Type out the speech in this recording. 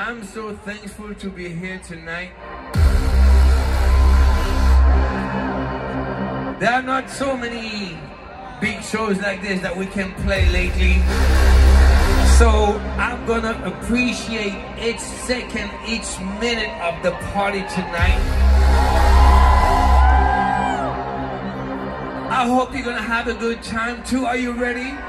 I'm so thankful to be here tonight. There are not so many big shows like this that we can play lately. So I'm gonna appreciate each second, each minute of the party tonight. I hope you're gonna have a good time too. Are you ready?